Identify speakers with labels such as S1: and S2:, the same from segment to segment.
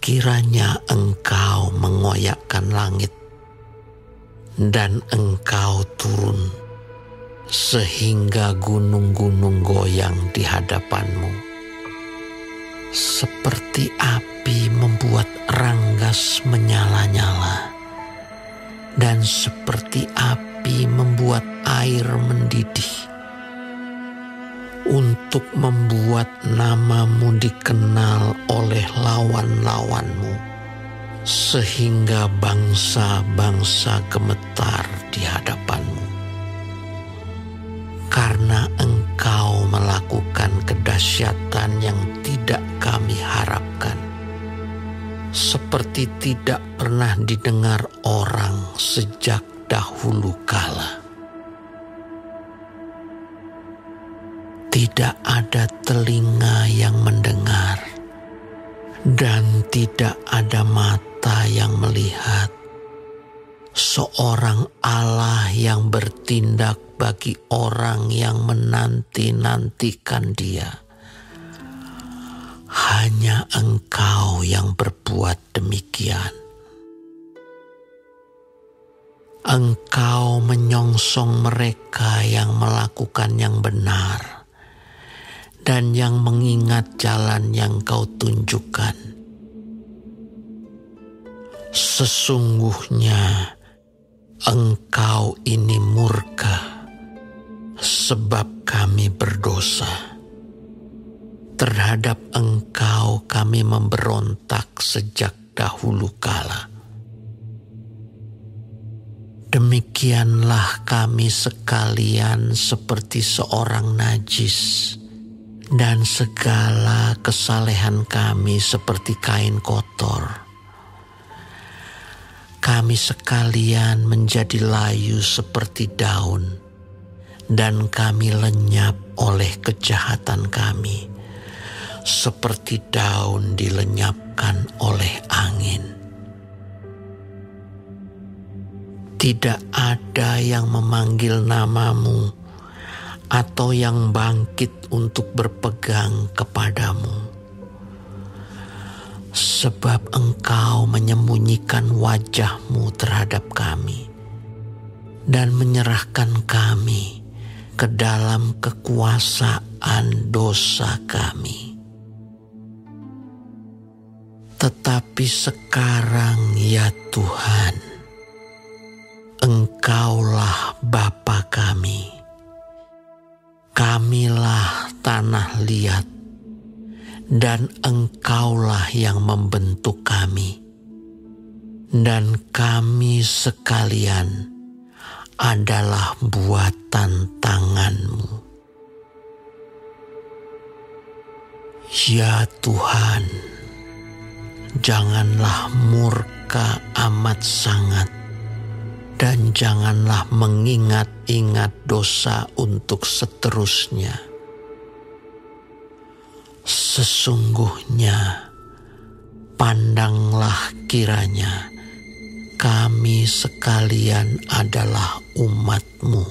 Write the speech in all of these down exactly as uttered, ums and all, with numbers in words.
S1: kiranya Engkau mengoyakkan langit dan Engkau turun sehingga gunung-gunung goyang di hadapan-Mu. Seperti api membuat ranggas menyala-nyala, dan seperti api membuat air mendidih, untuk membuat nama-Mu dikenal oleh lawan-lawan-Mu, sehingga bangsa-bangsa gemetar di hadapan-Mu. Karena Engkau melakukan kedahsyatan yang tidak kami harapkan, seperti tidak pernah didengar orang sejak dahulu kala. Tidak ada telinga yang mendengar, dan tidak ada mata yang melihat seorang Allah yang bertindak bagi orang yang menanti-nantikan Dia. Hanya Engkau yang berbuat demikian. Engkau menyongsong mereka yang melakukan yang benar dan yang mengingat jalan yang Kau tunjukkan. Sesungguhnya Engkau ini murka sebab kami berdosa. Terhadap Engkau kami memberontak sejak dahulu kala. Demikianlah kami sekalian seperti seorang najis, dan segala kesalehan kami seperti kain kotor. Kami sekalian menjadi layu seperti daun, dan kami lenyap oleh kejahatan kami, seperti daun dilenyapkan oleh angin. Tidak ada yang memanggil nama-Mu atau yang bangkit untuk berpegang kepadamu. Sebab Engkau menyembunyikan wajah-Mu terhadap kami dan menyerahkan kami ke dalam kekuasaan dosa kami. Tetapi sekarang ya Tuhan, Engkaulah Bapa kami. Kamilah tanah liat, dan Engkaulah yang membentuk kami. Dan kami sekalian adalah buatan tangan-Mu. Ya Tuhan, janganlah murka amat sangat, dan janganlah mengingat-ingat dosa untuk seterusnya. Sesungguhnya, pandanglah kiranya kami sekalian adalah umat-Mu.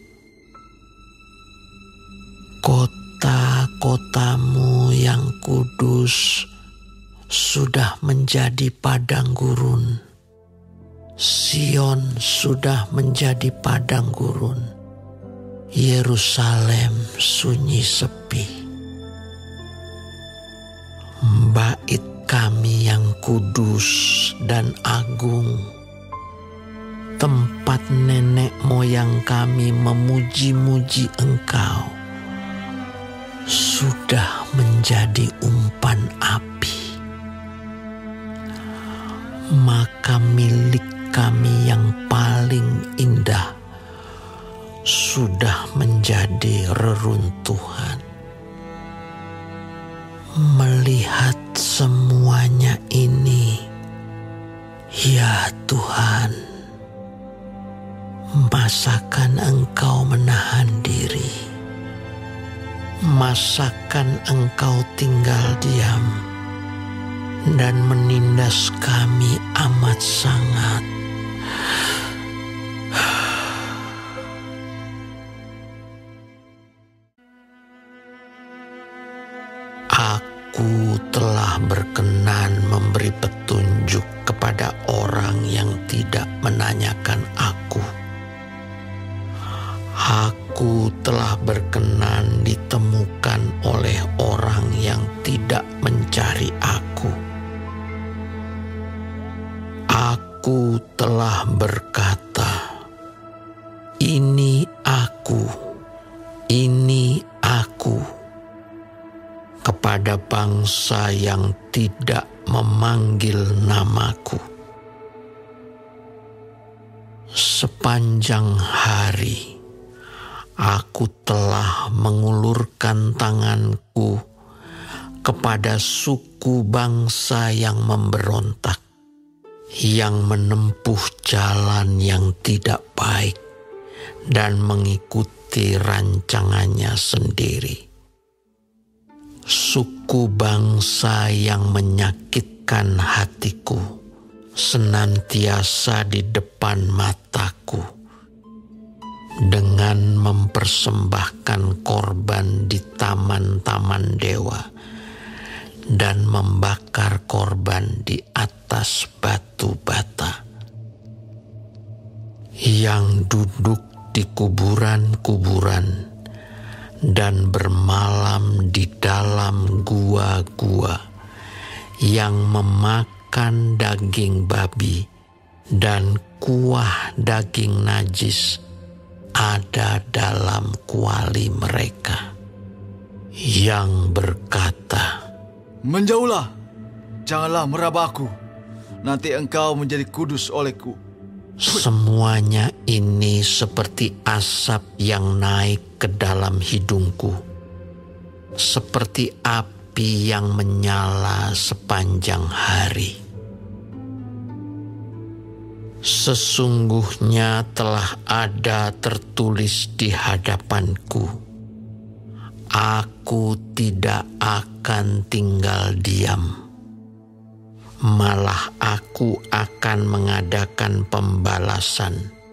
S1: Kota-kotamu yang kudus sudah menjadi padang gurun. Sion sudah menjadi padang gurun. Yerusalem sunyi sepi. Bait kami yang kudus dan agung, tempat nenek moyang kami memuji-muji Engkau, sudah menjadi umpan api. Maka milik kami yang paling indah sudah menjadi reruntuhan. Melihat semuanya ini, ya Tuhan, masakan Engkau menahan diri? Masakan Engkau tinggal diam dan menindas kami amat sangat? Aku telah berkenan memberi petunjuk mencari aku. Aku telah berkata, "Ini aku, ini aku," kepada bangsa yang tidak memanggil namaku. Sepanjang hari, aku telah mengulurkan tanganku kepada suku bangsa yang memberontak, yang menempuh jalan yang tidak baik dan mengikuti rancangannya sendiri. Suku bangsa yang menyakitkan hatiku senantiasa di depan mataku, dengan mempersembahkan korban di taman-taman dewa dan membakar korban di atas batu bata, yang duduk di kuburan-kuburan dan bermalam di dalam gua-gua, yang memakan daging babi dan kuah daging najis ada dalam kuali mereka, yang berkata,
S2: "Menjauhlah, janganlah meraba aku, nanti engkau menjadi kudus olehku."
S1: Semuanya ini seperti asap yang naik ke dalam hidungku, seperti api yang menyala sepanjang hari. Sesungguhnya telah ada tertulis di hadapanku, aku tidak akan tinggal diam. Malah aku akan mengadakan pembalasan.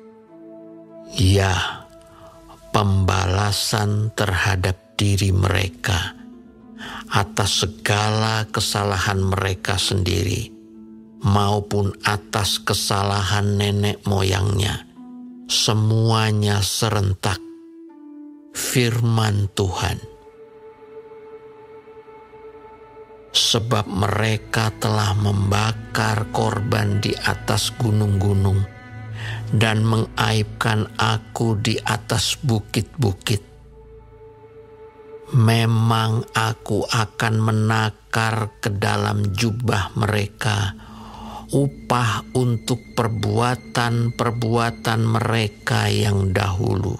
S1: Ya, pembalasan terhadap diri mereka atas segala kesalahan mereka sendiri, maupun atas kesalahan nenek moyangnya. Semuanya serentak. Firman Tuhan. Sebab mereka telah membakar korban di atas gunung-gunung dan mengaibkan aku di atas bukit-bukit. Memang aku akan menakar ke dalam jubah mereka upah untuk perbuatan-perbuatan mereka yang dahulu.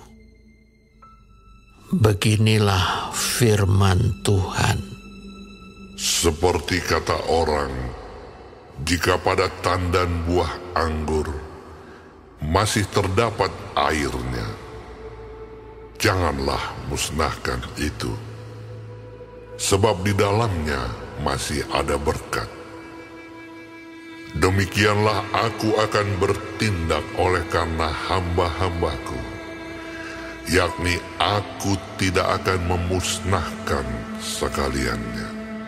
S1: Beginilah firman Tuhan.
S3: Seperti kata orang, jika pada tandan buah anggur masih terdapat airnya, janganlah musnahkan itu, sebab di dalamnya masih ada berkat. Demikianlah aku akan bertindak oleh karena hamba-hambaku, yakni aku tidak akan memusnahkan sekaliannya.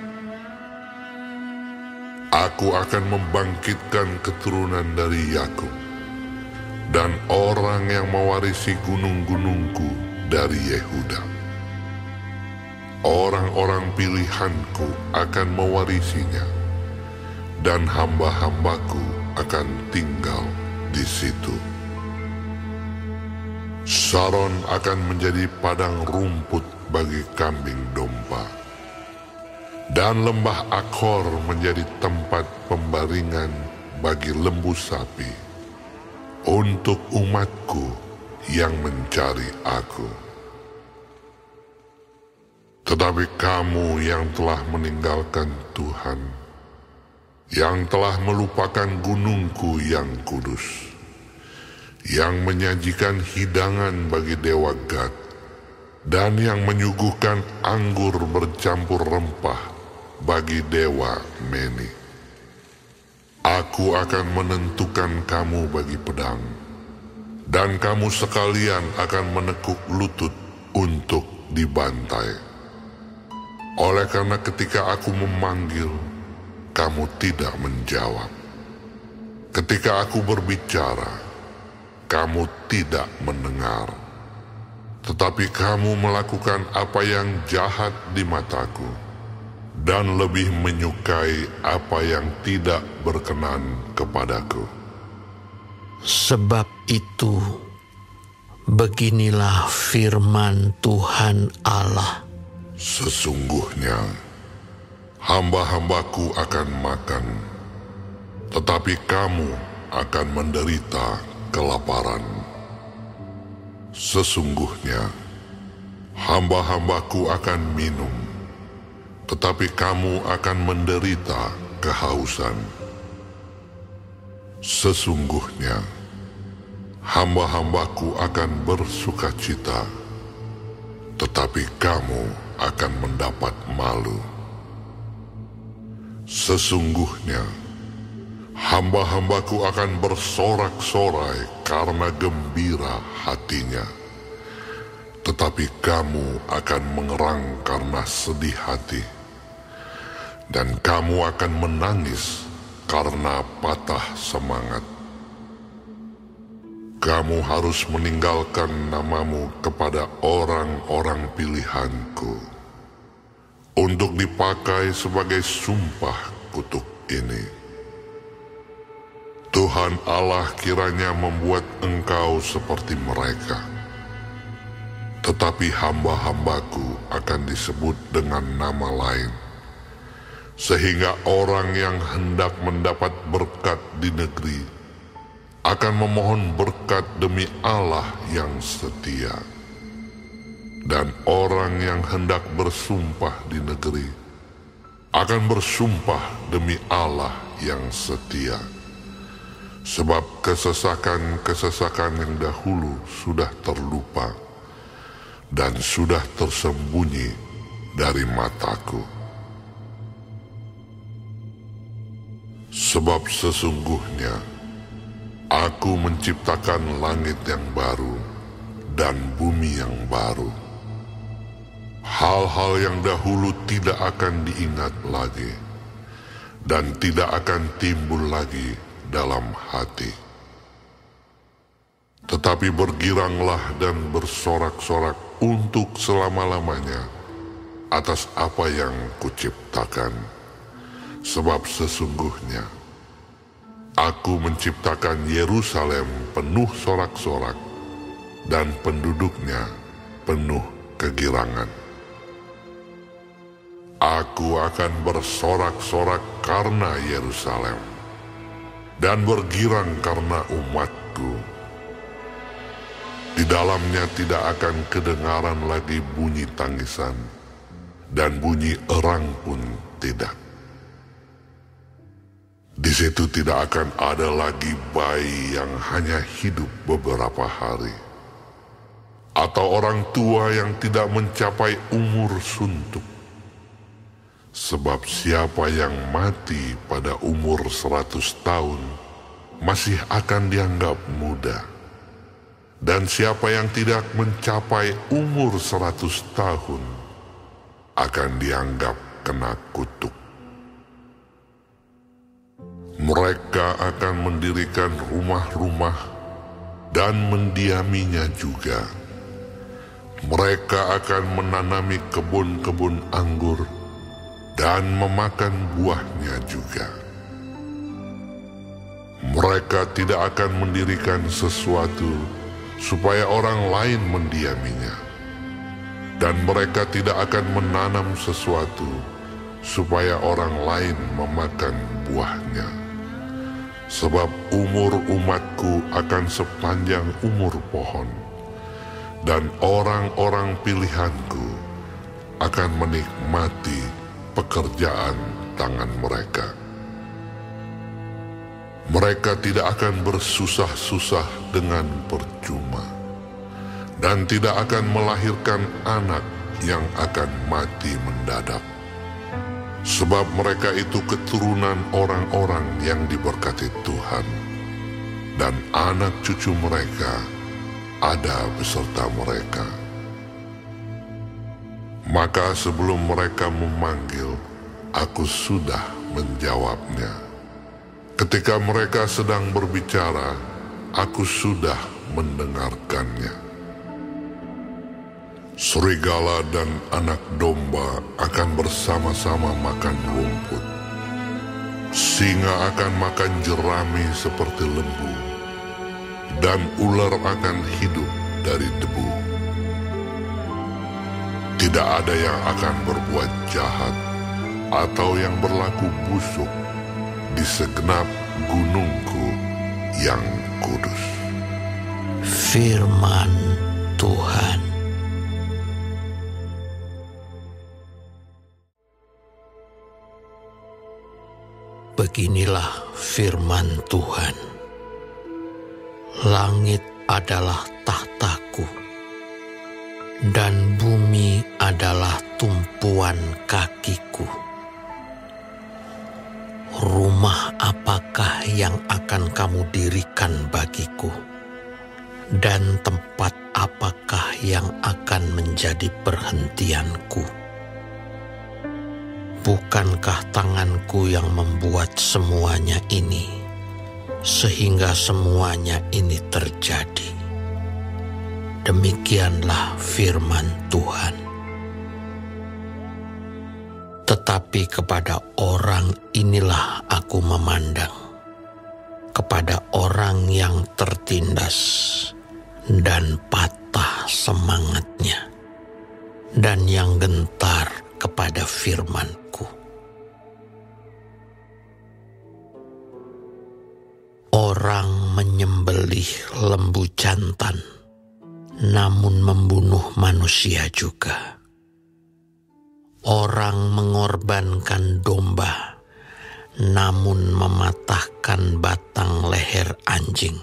S3: Aku akan membangkitkan keturunan dari Yakub, dan orang yang mewarisi gunung-gunungku dari Yehuda. Orang-orang pilihanku akan mewarisinya, dan hamba-hambaku akan tinggal di situ. Saron akan menjadi padang rumput bagi kambing domba, dan lembah Akor menjadi tempat pembaringan bagi lembu sapi untuk umatku yang mencari aku. Tetapi kamu yang telah meninggalkan Tuhan, yang telah melupakan gunungku yang kudus, yang menyajikan hidangan bagi dewa Gad, dan yang menyuguhkan anggur bercampur rempah bagi dewa Meni. Aku akan menentukan kamu bagi pedang, dan kamu sekalian akan menekuk lutut untuk dibantai. Oleh karena ketika aku memanggil, kamu tidak menjawab. Ketika aku berbicara, kamu tidak mendengar. Tetapi kamu melakukan apa yang jahat di mataku, dan lebih menyukai apa yang tidak berkenan kepadaku.
S1: Sebab itu, beginilah firman Tuhan Allah.
S3: Sesungguhnya, hamba-hambaku akan makan, tetapi kamu akan menderita kelaparan. Sesungguhnya, hamba-hambaku akan minum, tetapi kamu akan menderita kehausan. Sesungguhnya, hamba-hambaku akan bersukacita, tetapi kamu akan mendapat malu. Sesungguhnya, hamba-hambaku akan bersorak-sorai karena gembira hatinya, tetapi kamu akan mengerang karena sedih hati, dan kamu akan menangis karena patah semangat. Kamu harus meninggalkan namamu kepada orang-orang pilihanku untuk dipakai sebagai sumpah kutuk ini. Tuhan Allah kiranya membuat engkau seperti mereka, tetapi hamba-hambaku akan disebut dengan nama lain, sehingga orang yang hendak mendapat berkat di negeri akan memohon berkat demi Allah yang setia, dan orang yang hendak bersumpah di negeri akan bersumpah demi Allah yang setia. Sebab kesesakan-kesesakan yang dahulu sudah terlupa dan sudah tersembunyi dari mataku. Sebab sesungguhnya aku menciptakan langit yang baru dan bumi yang baru. Hal-hal yang dahulu tidak akan diingat lagi dan tidak akan timbul lagi dalam hati. Tetapi bergiranglah dan bersorak-sorak untuk selama-lamanya atas apa yang kuciptakan. Sebab sesungguhnya aku menciptakan Yerusalem penuh sorak-sorak dan penduduknya penuh kegirangan. Aku akan bersorak-sorak karena Yerusalem dan bergirang karena umatku. Di dalamnya tidak akan kedengaran lagi bunyi tangisan, dan bunyi erang pun tidak. Di situ tidak akan ada lagi bayi yang hanya hidup beberapa hari, atau orang tua yang tidak mencapai umur suntuk. Sebab siapa yang mati pada umur seratus tahun masih akan dianggap muda, dan siapa yang tidak mencapai umur seratus tahun akan dianggap kena kutuk. Mereka akan mendirikan rumah-rumah dan mendiaminya juga. Mereka akan menanami kebun-kebun anggur dan memakan buahnya juga. Mereka tidak akan mendirikan sesuatu supaya orang lain mendiaminya, dan mereka tidak akan menanam sesuatu supaya orang lain memakan buahnya. Sebab umur umatku akan sepanjang umur pohon, dan orang-orang pilihanku akan menikmati pekerjaan tangan mereka. Mereka tidak akan bersusah-susah dengan percuma, dan tidak akan melahirkan anak yang akan mati mendadak. Sebab mereka itu keturunan orang-orang yang diberkati Tuhan, dan anak cucu mereka ada beserta mereka. Maka sebelum mereka memanggil, aku sudah menjawabnya. Ketika mereka sedang berbicara, aku sudah mendengarkannya. Serigala dan anak domba akan bersama-sama makan rumput. Singa akan makan jerami seperti lembu, dan ular akan hidup dari debu. Tidak ada yang akan berbuat jahat atau yang berlaku busuk di segenap gunungku yang kudus.
S1: Firman Tuhan. Beginilah firman Tuhan. Langit adalah tahtaku, dan bumi adalah tumpuan kakiku. Rumah apakah yang akan kamu dirikan bagiku? Dan tempat apakah yang akan menjadi perhentianku? Bukankah tanganku yang membuat semuanya ini, sehingga semuanya ini terjadi? Demikianlah firman Tuhan. Tetapi kepada orang inilah aku memandang, kepada orang yang tertindas dan patah semangatnya, dan yang gentar kepada firman-Ku. Orang menyembelih lembu jantan, namun membunuh manusia juga. Orang mengorbankan domba, namun mematahkan batang leher anjing.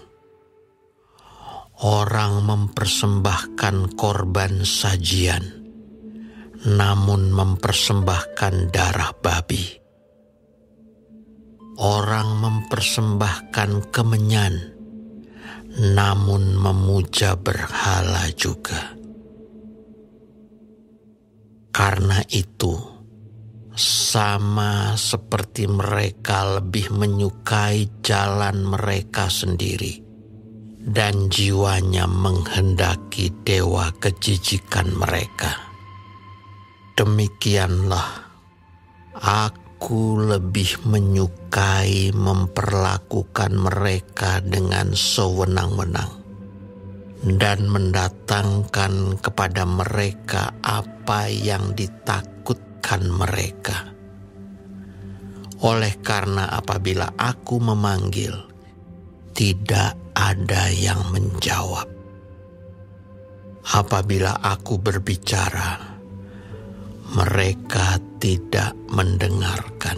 S1: Orang mempersembahkan korban sajian, namun mempersembahkan darah babi. Orang mempersembahkan kemenyan, namun memuja berhala juga. Karena itu, sama seperti mereka lebih menyukai jalan mereka sendiri, dan jiwanya menghendaki dewa kejijikan mereka. Demikianlah, aku lebih menyukai memperlakukan mereka dengan sewenang-wenang dan mendatangkan kepada mereka apa yang ditakutkan mereka. Oleh karena apabila aku memanggil, tidak ada yang menjawab. Apabila aku berbicara, mereka tidak mendengarkan.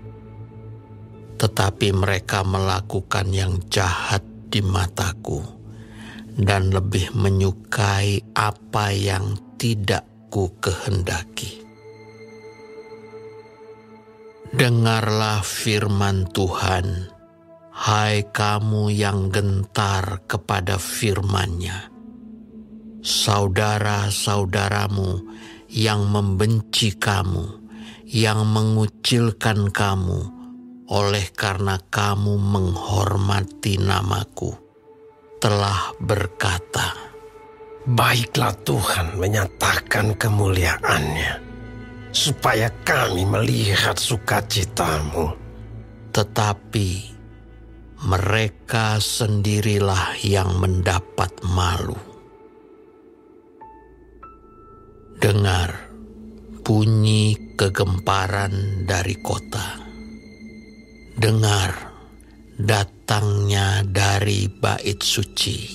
S1: Tetapi mereka melakukan yang jahat di mataku, dan lebih menyukai apa yang tidak ku kehendaki. Dengarlah firman Tuhan, hai kamu yang gentar kepada firman-Nya. Saudara-saudaramu yang membenci kamu, yang mengucilkan kamu, oleh karena kamu menghormati namaku, telah berkata,
S4: baiklah Tuhan menyatakan kemuliaan-Nya, supaya kami melihat sukacitamu.
S1: Tetapi mereka sendirilah yang mendapat malu. Dengar bunyi kegemparan dari kota. Dengar datangnya dari bait suci.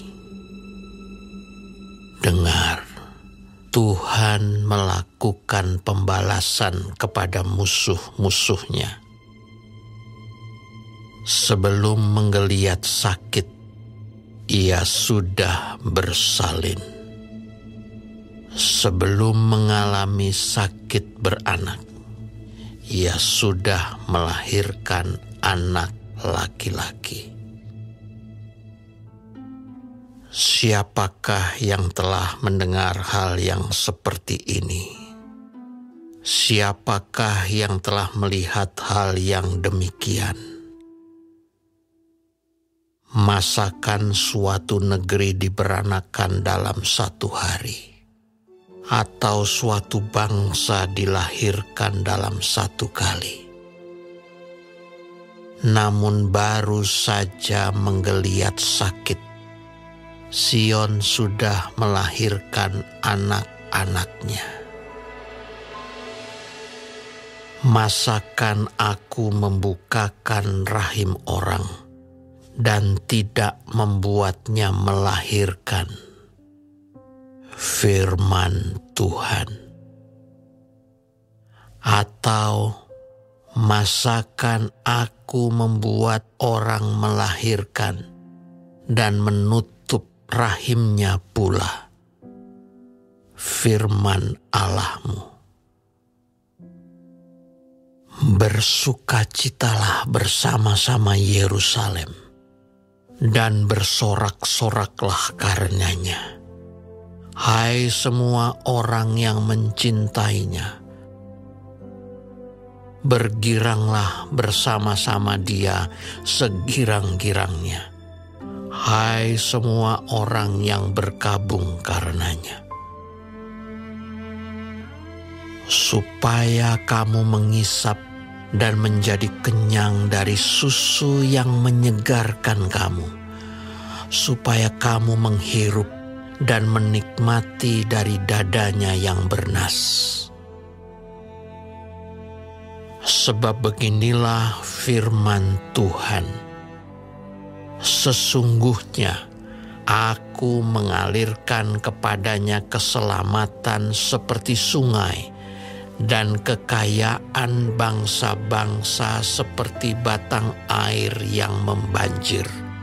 S1: Dengar, Tuhan melakukan pembalasan kepada musuh-musuhnya. Sebelum menggeliat sakit, ia sudah bersalin. Sebelum mengalami sakit beranak, ia sudah melahirkan anak laki-laki. Siapakah yang telah mendengar hal yang seperti ini? Siapakah yang telah melihat hal yang demikian? Masakan suatu negeri diberanakan dalam satu hari, atau suatu bangsa dilahirkan dalam satu kali. Namun baru saja menggeliat sakit, Sion sudah melahirkan anak-anaknya. Masakan aku membukakan rahim orang dan tidak membuatnya melahirkan? Firman Tuhan. Atau masakan aku membuat orang melahirkan dan menutup rahimnya pula? Firman Allahmu. Bersukacitalah bersama-sama Yerusalem dan bersorak-soraklah karenanya. Hai semua orang yang mencintainya, bergiranglah bersama-sama dia segirang-girangnya. Hai semua orang yang berkabung karenanya. Supaya kamu mengisap dan menjadi kenyang dari susu yang menyegarkan kamu, supaya kamu menghirup dan menikmati dari dadanya yang bernas. Sebab beginilah firman Tuhan. Sesungguhnya aku mengalirkan kepadanya keselamatan seperti sungai, dan kekayaan bangsa-bangsa seperti batang air yang membanjir.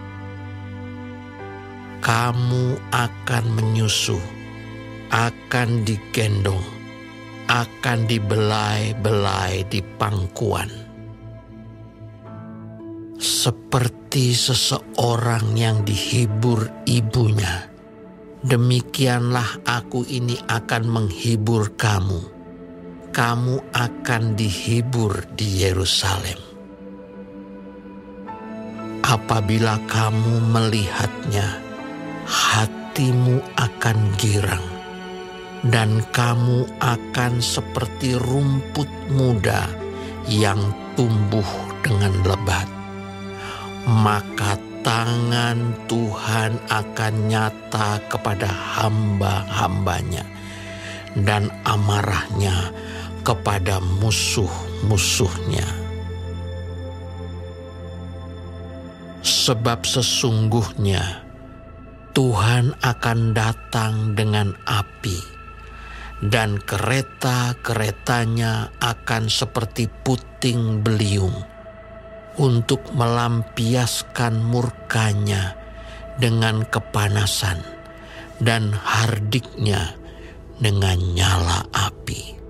S1: Kamu akan menyusuh, akan digendong, akan dibelai-belai di pangkuan. Seperti seseorang yang dihibur ibunya, demikianlah aku ini akan menghibur kamu. Kamu akan dihibur di Yerusalem. Apabila kamu melihatnya, hatimu akan girang, dan kamu akan seperti rumput muda yang tumbuh dengan lebat. Maka tangan Tuhan akan nyata kepada hamba-hambanya, dan amarahnya kepada musuh-musuhnya. Sebab sesungguhnya Tuhan akan datang dengan api, dan kereta-keretanya akan seperti puting beliung, untuk melampiaskan murkanya dengan kepanasan, dan hardiknya dengan nyala api.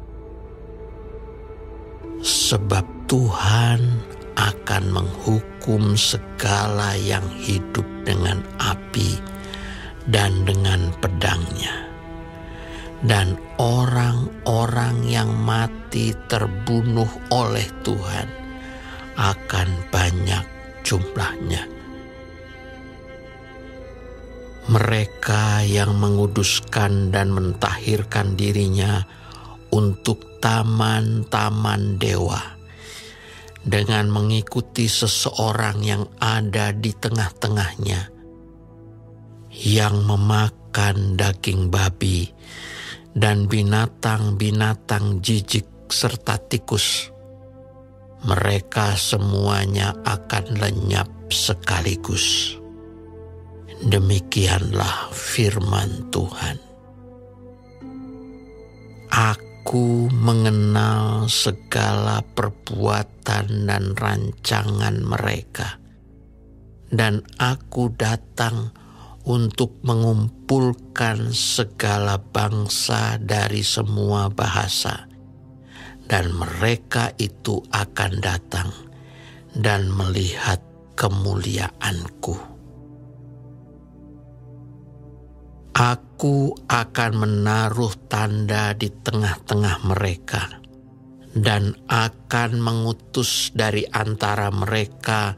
S1: Sebab Tuhan akan menghukum segala yang hidup dengan api dan dengan pedangnya. Dan orang-orang yang mati terbunuh oleh Tuhan akan banyak jumlahnya. Mereka yang menguduskan dan mentahirkan dirinya untuk taman-taman dewa, dengan mengikuti seseorang yang ada di tengah-tengahnya, yang memakan daging babi dan binatang-binatang jijik serta tikus. Mereka semuanya akan lenyap sekaligus. Demikianlah firman Tuhan. Aku mengenal segala perbuatan dan rancangan mereka, dan aku datang untuk mengumpulkan segala bangsa dari semua bahasa, dan mereka itu akan datang dan melihat kemuliaanku. Aku akan menaruh tanda di tengah-tengah mereka, dan akan mengutus dari antara mereka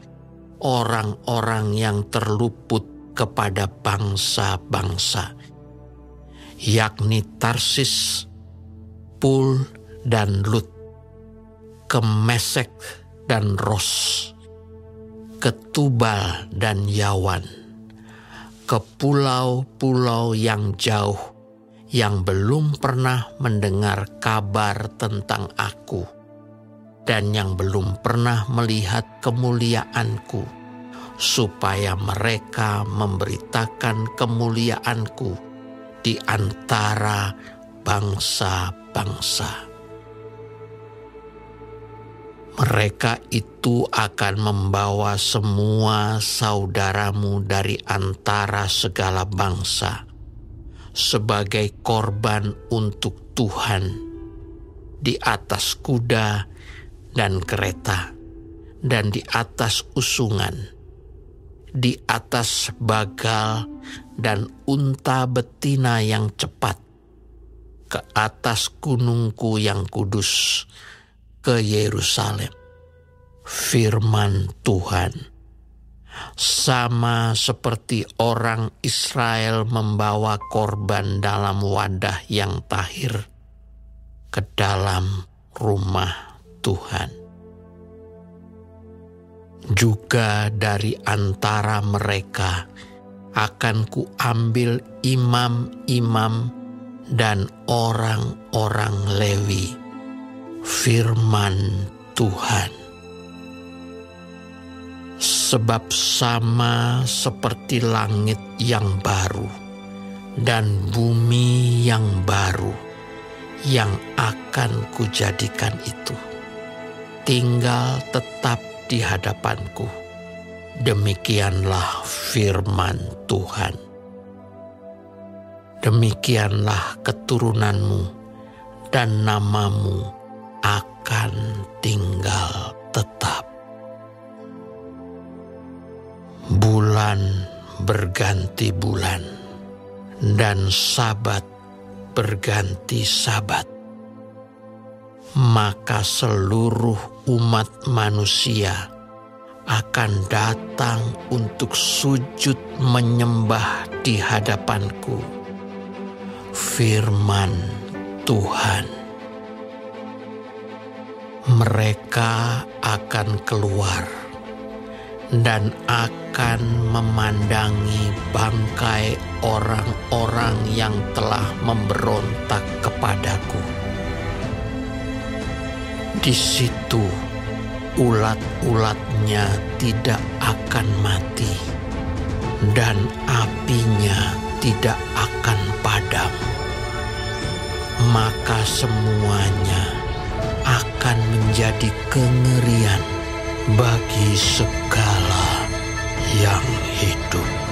S1: orang-orang yang terluput kepada bangsa-bangsa, yakni Tarsis, Pul dan Lut, ke Mesek dan Ros, ke Tubal dan Yawan, ke pulau-pulau yang jauh yang belum pernah mendengar kabar tentang aku dan yang belum pernah melihat kemuliaanku, supaya mereka memberitakan kemuliaanku di antara bangsa-bangsa. Mereka itu akan membawa semua saudaramu dari antara segala bangsa sebagai korban untuk Tuhan di atas kuda dan kereta dan di atas usungan, di atas bagal dan unta betina yang cepat, ke atas gunungku yang kudus, ke Yerusalem. Firman Tuhan, sama seperti orang Israel membawa korban dalam wadah yang tahir ke dalam rumah Tuhan, juga dari antara mereka akan kuambil imam-imam dan orang-orang Lewi. Firman Tuhan, sebab sama seperti langit yang baru dan bumi yang baru yang akan kujadikan itu tinggal tetap di hadapanku. Demikianlah firman Tuhan. Demikianlah keturunanmu dan namamu akan tinggal tetap. Bulan berganti bulan dan sabat berganti sabat, maka seluruh umat manusia akan datang untuk sujud menyembah di hadapanku. Firman Tuhan. Mereka akan keluar dan akan memandangi bangkai orang-orang yang telah memberontak kepadaku. Di situ ulat-ulatnya tidak akan mati dan apinya tidak akan padam. Maka semuanya akan menjadi kengerian bagi segala yang hidup.